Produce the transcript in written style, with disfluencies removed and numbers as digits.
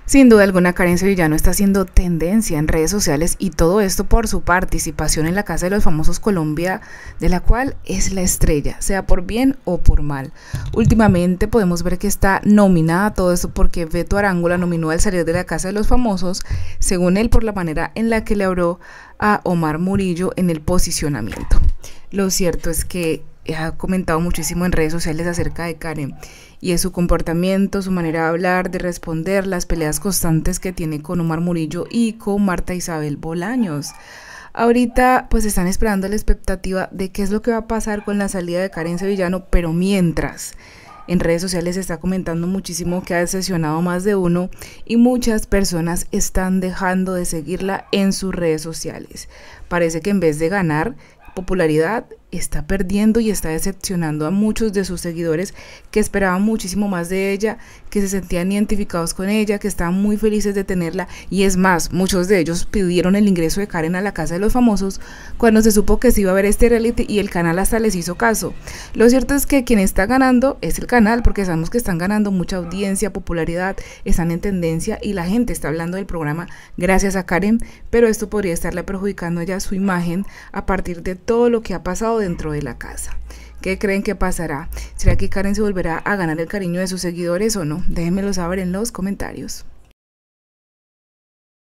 Sin duda alguna, Karen Sevillano está haciendo tendencia en redes sociales y todo esto por su participación en la Casa de los Famosos Colombia, de la cual es la estrella, sea por bien o por mal. Últimamente podemos ver que está nominada a todo esto porque Beto Arango la nominó al salir de la Casa de los Famosos, según él, por la manera en la que le habló a Omar Murillo en el posicionamiento. Lo cierto es que ha comentado muchísimo en redes sociales acerca de Karen y es su comportamiento, su manera de hablar, de responder, las peleas constantes que tiene con Omar Murillo y con Marta Isabel Bolaños. Ahorita pues están esperando la expectativa de qué es lo que va a pasar con la salida de Karen Sevillano, pero mientras en redes sociales se está comentando muchísimo que ha decepcionado más de uno y muchas personas están dejando de seguirla en sus redes sociales. Parece que en vez de ganar popularidad está perdiendo y está decepcionando a muchos de sus seguidores que esperaban muchísimo más de ella, que se sentían identificados con ella, que estaban muy felices de tenerla y es más, muchos de ellos pidieron el ingreso de Karen a la Casa de los Famosos cuando se supo que se iba a ver este reality y el canal hasta les hizo caso. Lo cierto es que quien está ganando es el canal porque sabemos que están ganando mucha audiencia, popularidad, están en tendencia y la gente está hablando del programa gracias a Karen, pero esto podría estarle perjudicando ya su imagen a partir de todo lo que ha pasado dentro de la casa. ¿Qué creen que pasará? ¿Será que Karen se volverá a ganar el cariño de sus seguidores o no? Déjenmelo saber en los comentarios.